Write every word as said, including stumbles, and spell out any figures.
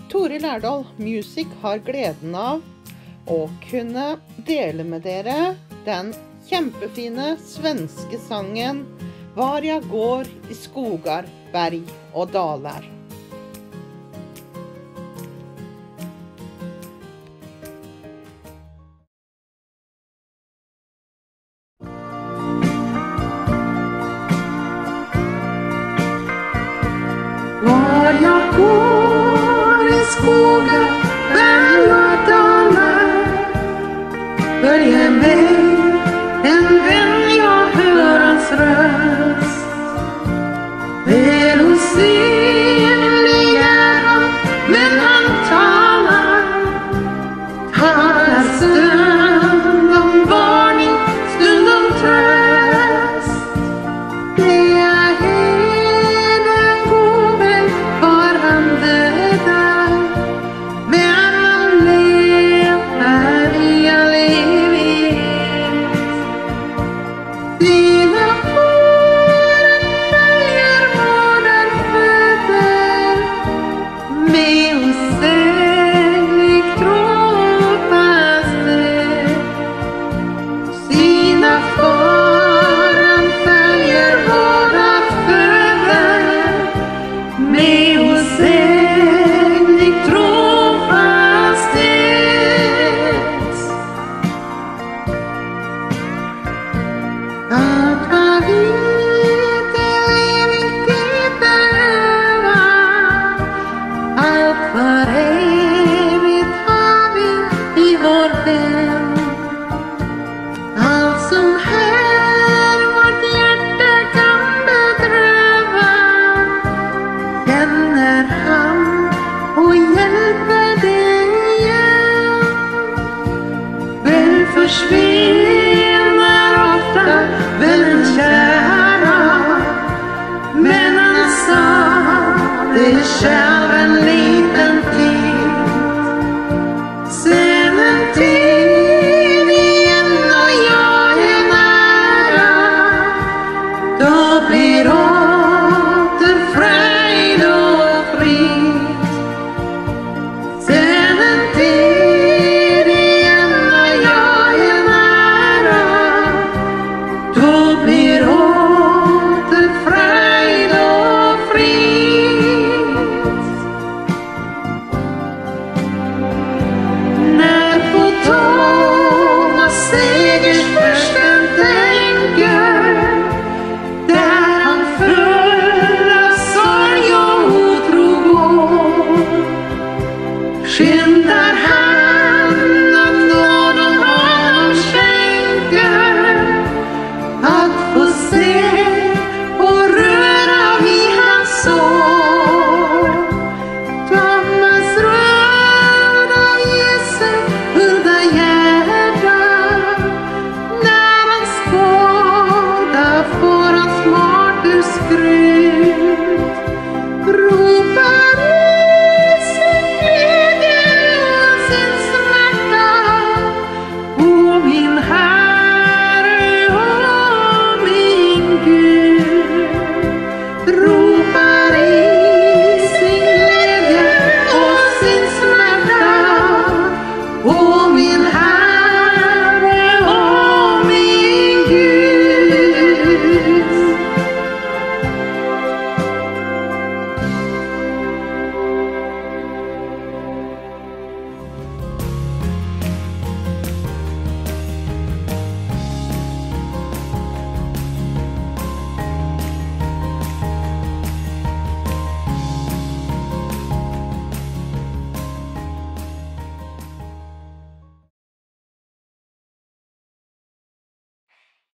Tore Lærdal Music har gleden av å kunne dele med dere den kjempefine svenske sangen Var jeg går i skogar, berg og daler. Var jag går i skogar, berg och dalar, börjar mig en vän, jag hör hans röst. Väl osynlig är han, men han talar, talar stund om varning, stund om tröst. Det är heden gode, var han dödar, men han lever i all evighet. Dina ord följer vårdar fötter, med osäglig trofasthet. Sina faran följer vårdar fötter, med osäglig trofasthet. Allt vad vi till evighet behöver, allt för evigt har vi i vår vän. Allt som här vårt hjärta kan bedröva, känner han och hjälper det igen. Väl försvinner ofta vännen kära, men han sa det själv.